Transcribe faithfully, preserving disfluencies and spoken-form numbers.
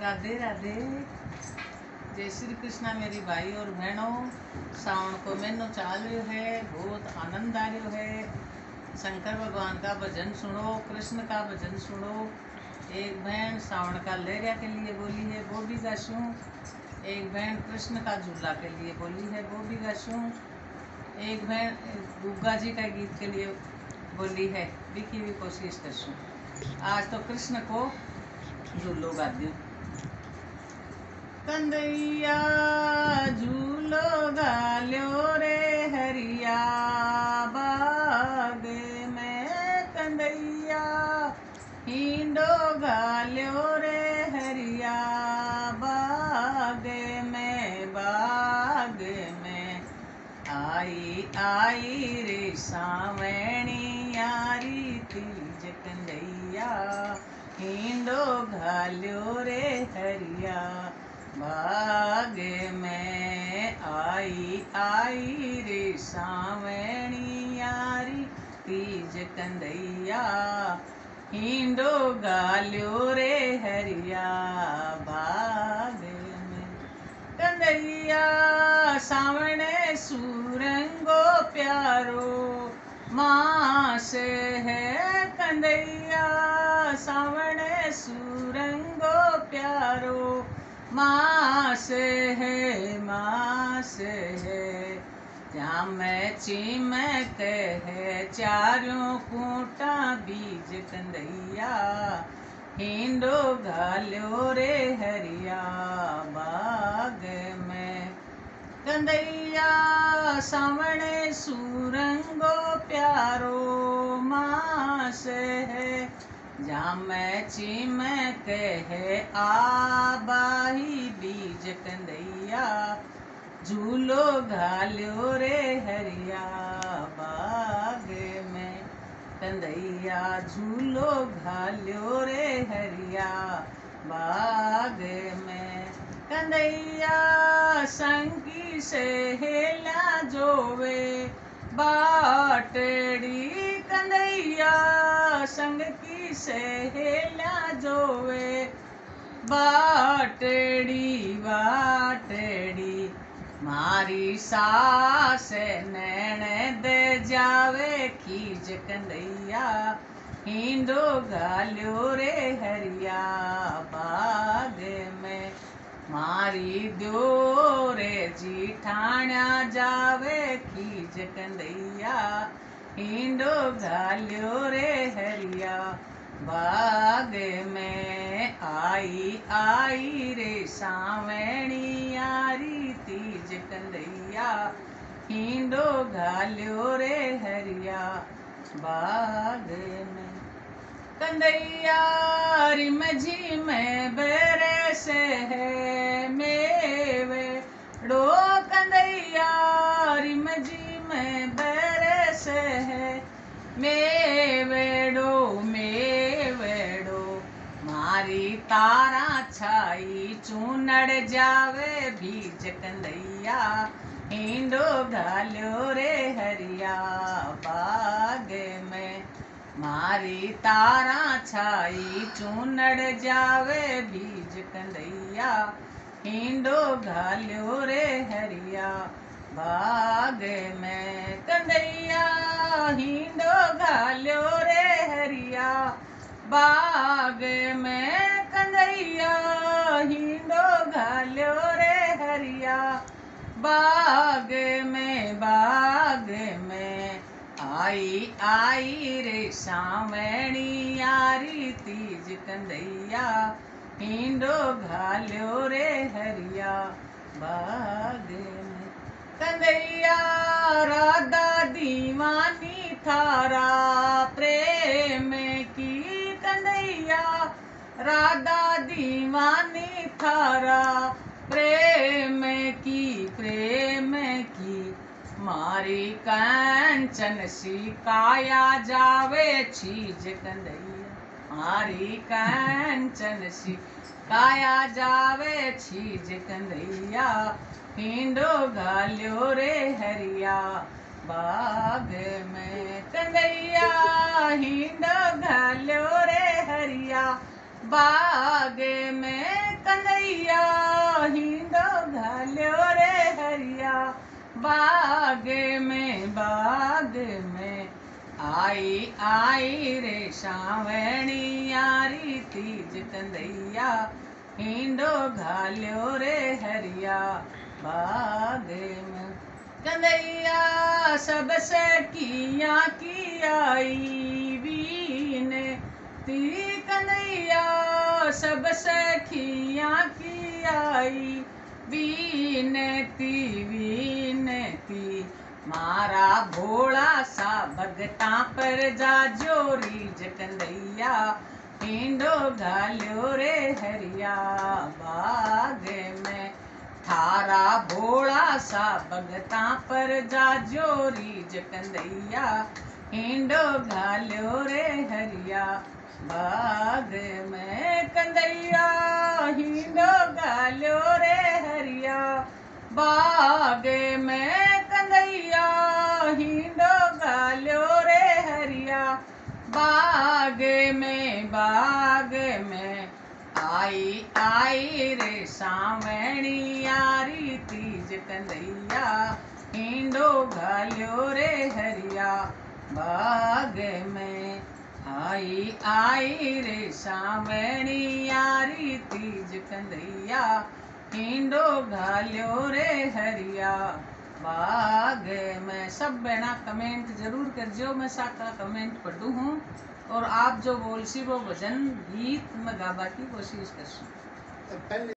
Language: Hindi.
राधे राधे। जय श्री कृष्णा मेरी भाई और बहनों। सावन को महीनों चाल रहा है, बहुत आनंद आ रहा है। शंकर भगवान का भजन सुनो, कृष्ण का भजन सुनो। एक बहन सावन का लहरिया के लिए बोली है, वो भी गासूं। एक बहन कृष्ण का झूला के लिए बोली है, वो भी गासूं। एक बहन गुग्गा जी का गीत के लिए बोली है, भी भी कोशिश करसूं। आज तो कृष्ण को झूलो गा दूं। कंदैया झूलो गाल्यो रे हरिया बाग में, कंदैया हिंडो गाल्यो रे हरिया बाग में। बाग में आई आई रे सावणी यारी तीज, कंदैया हिंडो घाल्यो रे हरिया बाग में। आई आई रे सावणी यारी तीज, कंदैया हिंडो घाल्यो रे हरिया बाग में। कंदैया सावणे सूरंगो प्यारो मास है, कंदैया सावणे सूरंगो प्यारो मास है। मास है जहाँ मैं चिमक है चारों कूटा बीज, कंदैया हिंडो घाल्यो रे हरिया बाग में। कंदैया सावणे सूरंगो प्यारो मास है, जहाँ मैं चिमक है आबाही बीज, कंदैया झूलो घाल्यो रे हरिया बाग में। कंदैया झूलो घाल्यो रे हरिया बाग में। कंदैया संगी से हेला जोवे बाटड़ी, कंदैया संग की से हेला जोवे बाटड़ी। बाटड़ी मारी सास नैन दे जावे खीज, कंदैया हिंडो घाल्यो रे हरिया बाग में। मारी द्यो रे जीठाण्या जावे खीज, कंदैया हिंडो घाल्यो रे हरिया बाग में। आई आई रे सावणी यारी तीज, कंदैया हिंडो घाल्यो रे हरिया बाग में। कंदैया रिम झिम बरस है मेवे डो, कंदैया रिम झिम बरस है मेवेडो मेवेडो। मारी तारा छाई चूनड़ जावे भीज, कंदैया हिंडो घाल्यो रे हरिया बाग में। मारी तारा छाई चूनड़ जावे बीज, कंदैया हिंडो घाल्यो रे हरिया बाग में। कंदैया हिंडो घाल्यो रे हरिया बाग में। कंदैया हिंडो घाल्यो रे हरिया बाग में। बाग में आई आई रे सावणी यारी तीज, कंदैया हिंडो घाल्यो रे हरिया बाग में। कंदैया राधा दीवानी थारा प्रेम की, कंदैया राधा दीवानी थारा प्रेम की। प्रेम की मारी कंचन सी काया जावे छीज, कंदैया मारी कंचन सी काया जावे छीज, कंदैया हिंडो घाल्यो रे हरिया बाग में। कंदैया हिंडो घाल्यो रे हरिया बाग में। कंदैया हिंडो घाल्यो रे हरिया बाग में बाग में आई आई रे सावणी यारी तीज कंदैया हिंडो घाल्यो रे हरिया बाग में कंदैया सब सखिया की आई बीने ती कंदैया सब सखिया की आई बीनती बीनती मारा भोला सा भगता पर जा जोरी कंदैया हिंडो घाल्यो रे हरिया बाग में थारा भोला सा भगता पर जा जोरी कंदैया हिंडो घाल्यो रे हरिया बाग में कंदैया हिंडो घाल्यो रे हरिया बाग में कंदैया हिंडो घाल्यो रे हरिया बाग में बाग में आई आई रे सावणी यारी तीज कंदैया हिंडो घाल्यो रे हरिया बाग में आई आई रे सावणी यारी तीज कंदैया हिंडो घाल्यो रे हरिया बाग में। सब बहना कमेंट जरूर करजो, मैं साका कमेंट पढ़ू हूँ और आप जो बोलसी वो भजन गीत में गाबा की कोशिश करसूँ।